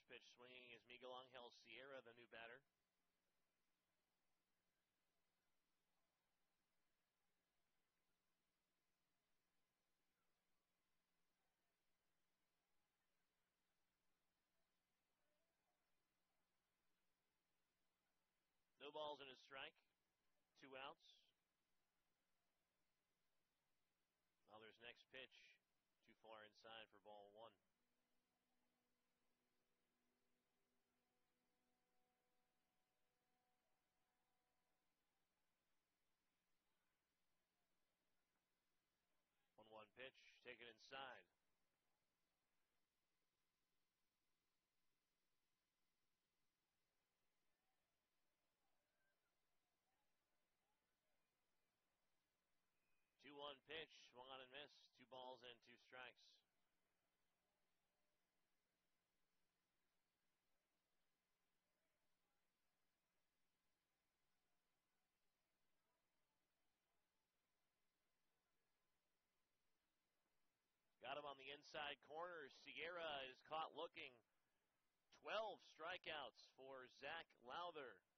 pitch swinging is Miguel Angel Sierra, the new batter. No balls and a strike. 2 outs. Lowther's next pitch, too far inside for ball 1. One pitch, taken inside. Two-one pitch, swung on and missed. 2 balls and 2 strikes. Got him on the inside corner. Sierra is caught looking. 12 strikeouts for Zach Lowther.